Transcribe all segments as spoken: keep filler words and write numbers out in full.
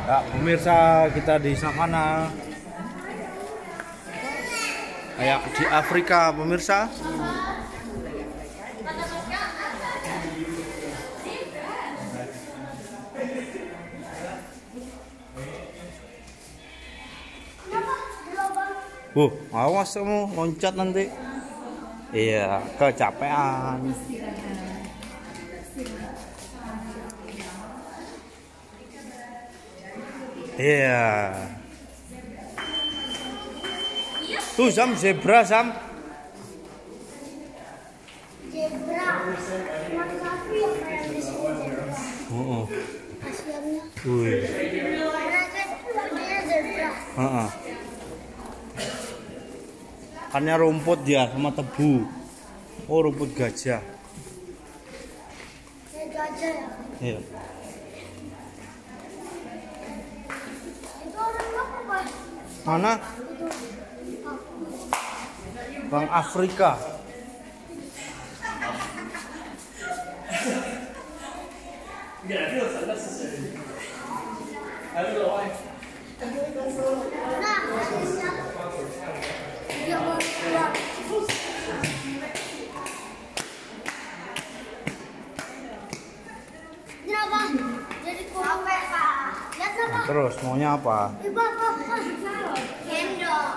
Ya, pemirsa, kita di savana. Kayak di Afrika, pemirsa. Uh, awas kamu loncat nanti. Iya, kecapean. Iya. Tuh Sam, zebra Sam. Zebra. Cuma sapi yang kayak di sini. Heeh. Kasiannya. Wih. Mereka punya zebra. Heeh. Kannya rumput dia sama tebu. Oh, rumput gajah. Kayak gajah ya. Iya. Itu orang apa, Pak? Mana? Itu. Bang Afrika. Nah, dia mau keluar. Ini apa? Jadi kurang Pak. Lihat apa? Nah, terus maunya apa? Ini Pak, Pak, Pak. Gendong.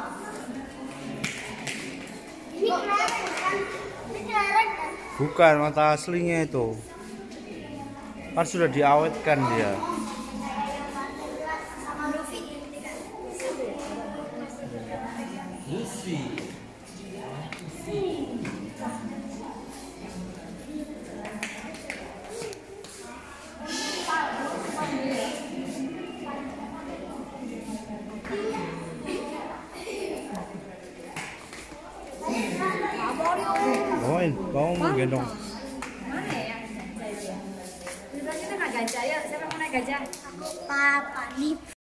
Ini kelereng kan? Ini kelereng kan? Bukan, mata aslinya itu. Kan sudah diawetkan dia. Sama Luffy. Luffy. Bawain, bawa mau gendong. Mana ya yang gajah itu? Di belakang kita nggak gajah ya? Siapa yang mau naik gajah? Papa, nih.